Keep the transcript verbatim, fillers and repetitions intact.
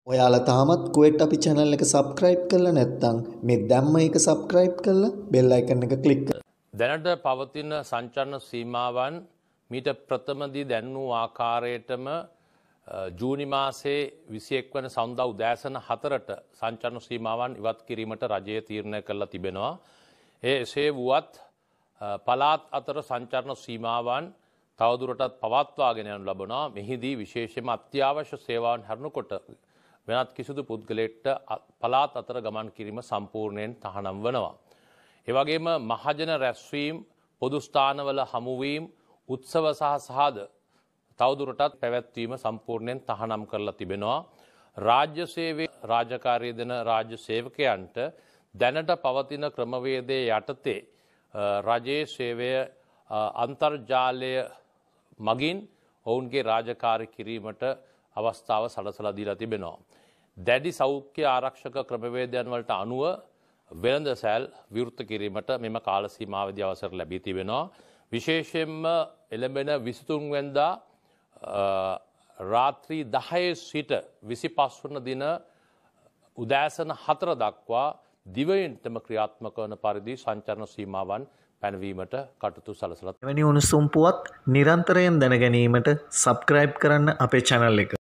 ඔයාලා තාමත් කුවේට් අපි channel එක subscribe කරලා නැත්නම් මේ දැම්ම එක subscribe කරලා bell icon එක click කරන්න. දැනට පවතින සංචරණ සීමාවන් මීට ප්‍රථම දී දැන්වූ ආකාරයටම ජූනි මාසයේ විසිඑක වන සඳුදා උදෑසන හතරට සංචරණ සීමාවන් ඉවත් කිරීමට රජය තීරණය කළා තිබෙනවා. ඒ එසේ වුවත් පළාත් අතර සංචරණ සීමාවන් තවදුරටත් පවත්වාගෙන යනු ලබනවා. මෙහිදී විශේෂයෙන්ම අත්‍යවශ්‍ය සේවාවන් හැරුණකොට වෙනත් කිසිදු පුද්ගලයෙක්ට පළාත් අතර ගමන් කිරීම සම්පූර්ණයෙන් තහනම් වෙනවා. ඒ වගේම මහජන රැස්වීම්, පොදු ස්ථානවල හමුවීම්, උත්සව සහ සහාද තවදුරටත් පැවැත්වීම සම්පූර්ණයෙන් තහනම් කරලා තිබෙනවා. රාජ්‍ය සේවයේ රාජකාරී දෙන රාජ්‍ය සේවකයන්ට දැනට පවතින ක්‍රමවේදයේ යටතේ රජයේ සේවය අන්තර්ජාලය මගින් ඔවුන්ගේ රාජකාරී කිරීමට අවස්ථාව සලසලා දීලා තිබෙනවා. දැඩි සෞඛ්‍ය ආරක්ෂක ක්‍රමවේදයන් වලට අනුව වෙළඳසැල් විවෘත කිරීමට මෙම කාල සීමාවේදී අවසර ලැබී තිබෙනවා. විශේෂයෙන්ම එළඹෙන විසිතුන් වෙනිදා රාත්‍රී දහය සිට විසිපස් වන දින උදෑසන හතර දක්වා දිවයිනටම ක්‍රියාත්මක වන පරිදි සංචරණ සීමාවන් පැනවීමට කටයුතු සලසලා. එවැනි උණුසුම් පුවත් නිරන්තරයෙන් දැන ගැනීමට subscribe කරන්න අපේ channel එක.